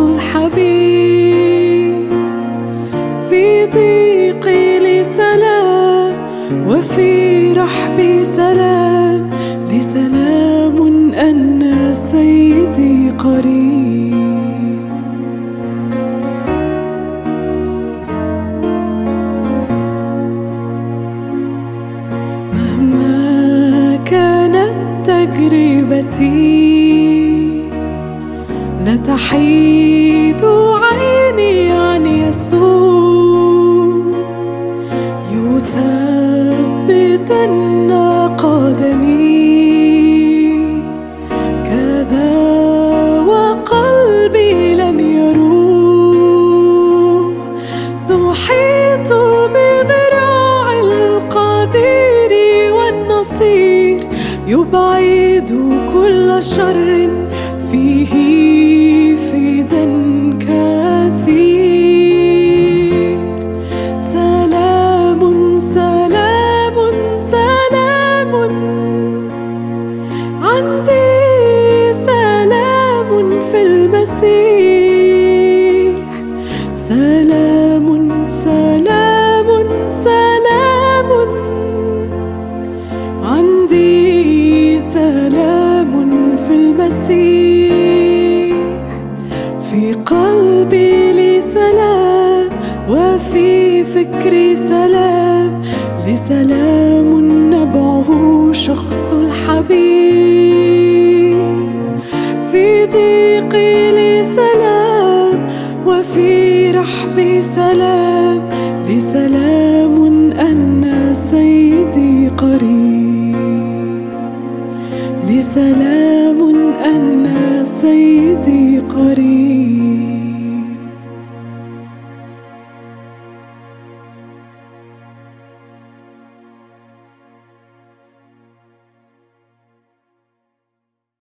الحبيب. في ضيقي لي سلام، وفي رحبي سلام، لي سلام أن سيدي قريب. مهما كانت تجربتي لا تحيد عيني عن يسوع، يثبتن قدمي كذا وقلبي لن يروح. تحيط بذراع القدير والنصير، يبعد كل شر فيه فدا كثير. سلام سلام سلام عندي، سلام في المسيح. سلام سلام سلام عندي، سلام في المسيح. في قلبي لي سلام، وفي فكري سلام، لسلام نبعه شخص الحبيب.